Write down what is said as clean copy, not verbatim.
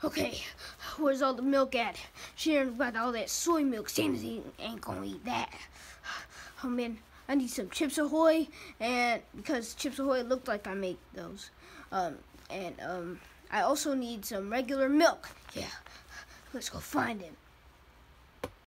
Okay, where's all the milk at? Sharon got all that soy milk. Sandy ain't gonna eat that. Oh man, I need some Chips Ahoy, and because Chips Ahoy looked like I make those. I also need some regular milk. Yeah, let's go find him.